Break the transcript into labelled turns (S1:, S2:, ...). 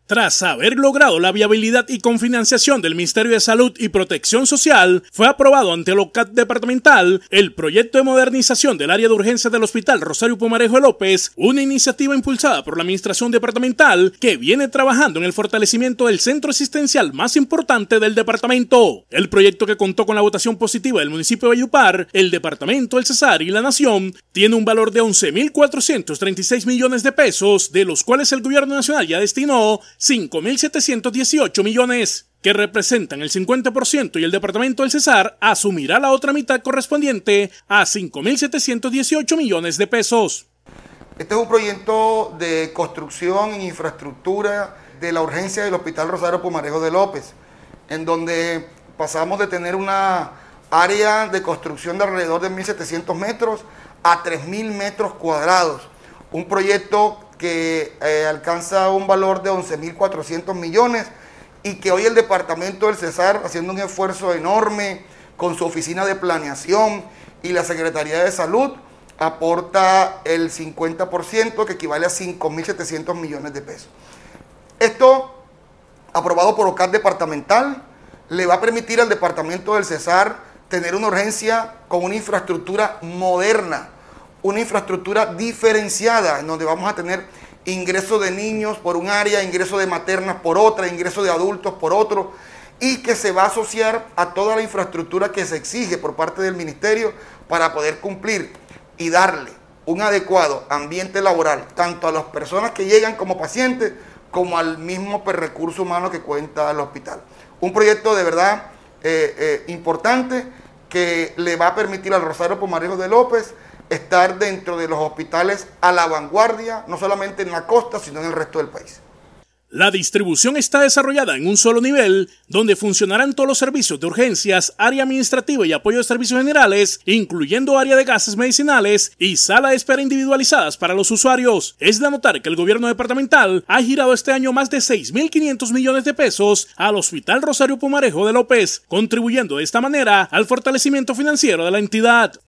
S1: Tras haber logrado la viabilidad y confinanciación del Ministerio de Salud y Protección Social, fue aprobado ante el OCAT departamental el proyecto de modernización del área de urgencias del Hospital Rosario Pumarejo de López, una iniciativa impulsada por la Administración Departamental que viene trabajando en el fortalecimiento del centro asistencial más importante del departamento. El proyecto, que contó con la votación positiva del municipio de Valledupar, el departamento, el Cesar y la Nación, tiene un valor de 11.436 millones de pesos, de los cuales el gobierno nacional ya destinó 5.718 millones, que representan el 50%, y el departamento del Cesar asumirá la otra mitad correspondiente a 5.718 millones de pesos.
S2: Este es un proyecto de construcción e infraestructura de la urgencia del Hospital Rosario Pumarejo de López, en donde pasamos de tener una área de construcción de alrededor de 1.700 metros a 3.000 metros cuadrados. Un proyecto que alcanza un valor de 11.400 millones y que hoy el departamento del Cesar, haciendo un esfuerzo enorme con su oficina de planeación y la Secretaría de Salud, aporta el 50%, que equivale a 5.700 millones de pesos. Esto, aprobado por OCAT departamental, le va a permitir al departamento del Cesar tener una urgencia con una infraestructura moderna, una infraestructura diferenciada, en donde vamos a tener ingreso de niños por un área, ingreso de maternas por otra, ingreso de adultos por otro, y que se va a asociar a toda la infraestructura que se exige por parte del ministerio para poder cumplir y darle un adecuado ambiente laboral, tanto a las personas que llegan como pacientes, como al mismo recurso humano que cuenta el hospital. Un proyecto de verdad importante, que le va a permitir al Rosario Pumarejo de López estar dentro de los hospitales a la vanguardia, no solamente en la costa, sino en el resto del país.
S1: La distribución está desarrollada en un solo nivel, donde funcionarán todos los servicios de urgencias, área administrativa y apoyo de servicios generales, incluyendo área de gases medicinales y sala de espera individualizadas para los usuarios. Es de notar que el gobierno departamental ha girado este año más de 6.500 millones de pesos al Hospital Rosario Pumarejo de López, contribuyendo de esta manera al fortalecimiento financiero de la entidad.